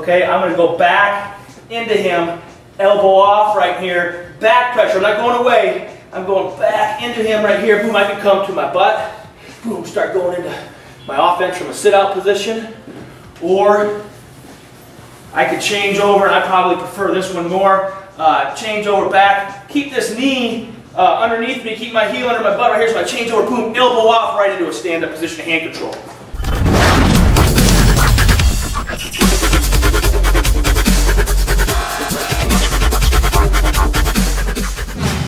Okay, I'm going to go back into him, elbow off right here, back pressure. I'm not going away. I'm going back into him right here. Boom, I can come to my butt. Boom, start going into my offense from a sit-out position. Or I could change over, and I probably prefer this one more. Change over back. Keep this knee underneath me. Keep my heel under my butt right here. So I change over, boom, elbow off right into a stand-up position, hand control.